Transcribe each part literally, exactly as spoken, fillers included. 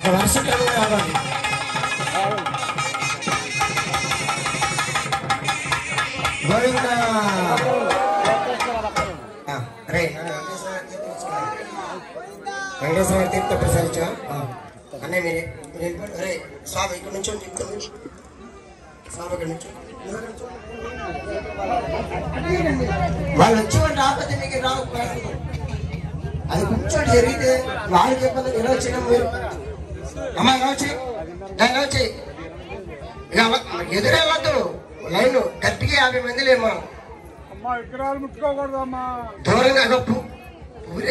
వర్షక్రమంగా రావాలి. గోవింద రే వెంకటేశ్వర తీర్థ ప్రసాదించా అన్నయ్య మీరే రే స్వామి ఇక్కడ నుంచి చెప్తాను. స్వామి ఇక్కడ నుంచి వాళ్ళు వచ్చేవాళ్ళు రాకపోతే మీకు రావు. అది కూర్చోటి జరిగితే వాళ్ళకి చెప్పదు. ఇలా వచ్చినా మీరు అమ్మా ఇలా వచ్చి ఇలా వచ్చి ఇక ఎదురేవద్దు. లైన్ గట్టిగా యాభై మంది లేము మనం. దూరంగా ఊరే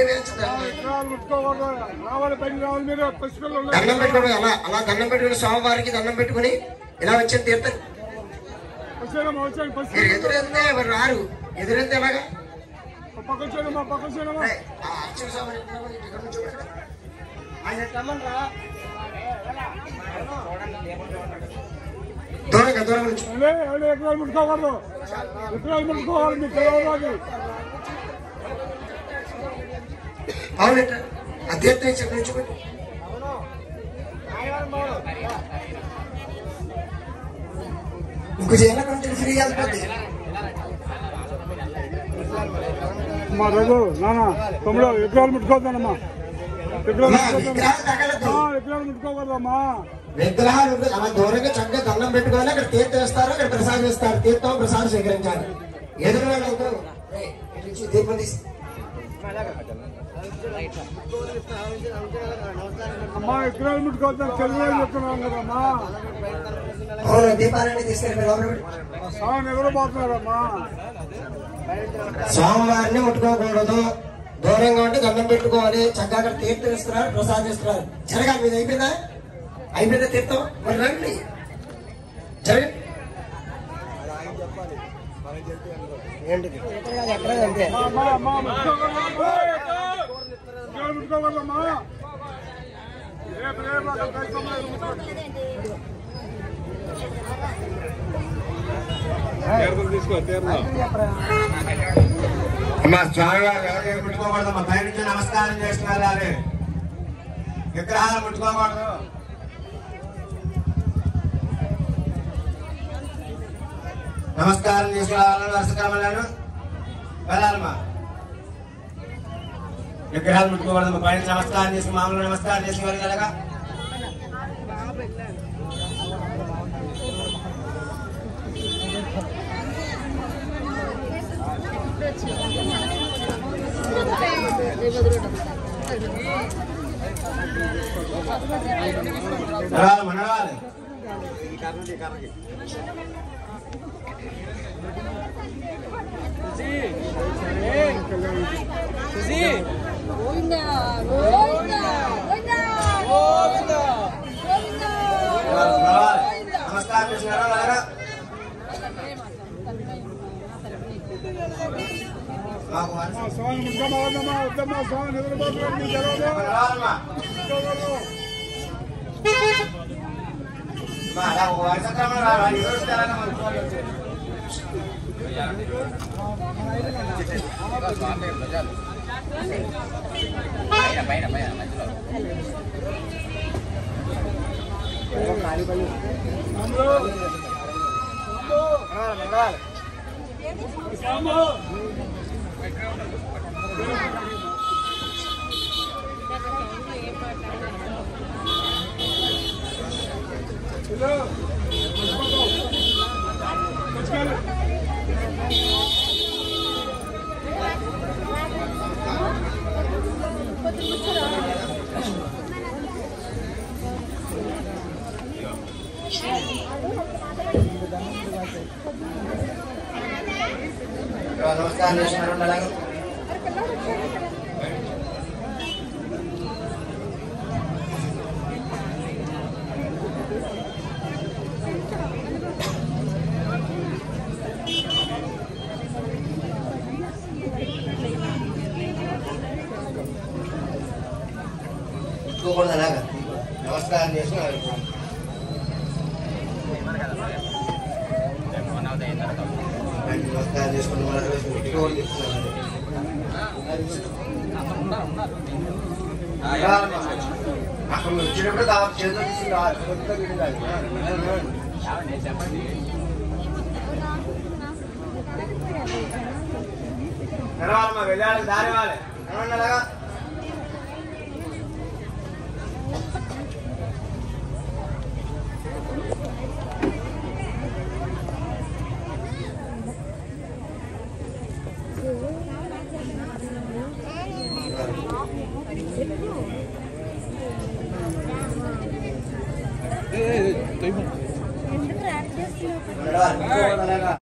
దండం పెట్టుకోవడం అలా అలా దండం పెట్టుకుని స్వామివారికి దండం పెట్టుకుని ఇలా వచ్చి తీర్థం. మీరు ఎదురెళ్తే ఎవరు రారు. ఎదురెళ్తే ఎలాగా దూరంగా దూరం నుంచి అవునంట ఆ తీర్థం చెప్పి నుంచి ఇంకో చేయాల కొంచెం ఫ్రీ వెళ్తుంది. మా రఘు నాన్న తమ్ముడు విగ్రహాలు ముట్టుకోవద్దమ్మా. విగ్రహాలు ముట్టుకోకూడదమ్మా. విగ్రహాలు అలా దూరంగా చక్కగా దండం పెట్టుకోవాలి. అక్కడ తీర్థం ఇస్తారు, అక్కడ ప్రసాదం ఇస్తారు. తీర్థం ప్రసాదం స్వీకరించాలి. ఎదురు వాళ్ళు దీపం తీసి అమ్మా విగ్రహాలు ముట్టుకోవద్దని తెలుగులో చెప్తున్నాం కదమ్మా. దీపాలన్నీ తీసుకెళ్ళి స్వామి ఎవరు పోతున్నారమ్మా. స్వామివారిని ముట్టుకోకూడదు. దూరంగా ఉంటే దండం పెట్టుకోవాలి. చక్కగా అక్కడ తీర్థం ఇస్తున్నారు, ప్రసాదం ఇస్తున్నారు. జరగాలి. మీద అయిపోయిందా? అయిపోయిందా తీర్థం? మరి రండి జరగండి. ముట్టుకోకూడదమ్మా. అమ్మా స్వామివారు ఎవరు ముట్టుకోకూడదమ్మా. పై నుంచి నమస్కారం చేస్తున్నారు. అదే విగ్రహాలు ముట్టుకోకూడదు. నమస్కారం చేసుకోవాలని వర్షక్రమాలను వెళ్ళాలమ్మా. విగ్రహాలు ముట్టుకోకూడదమ్మా. పై నుంచి నమస్కారం చేసి మామూలు నమస్కారం చేసి వెళ్ళగలగా నడవాలి. నమస్కారం చేసినారా? స్వామి ముట్టుకోమా వద్దమ్మా. స్వామి నిద్రపోతున్నాడు. నమస్కారం చేసినారు. అలాగే అలాగా నమస్కారం చేసినారు. నమస్కారం చేసుకుని అక్కడ వచ్చినప్పుడు కావాలి చేతులు చెప్పండి నడవాలమ్మా వెళ్ళాలి దారి వాలి నడవండి అలాగా ఎందుకు యాడ్ చేస్తున్నావు?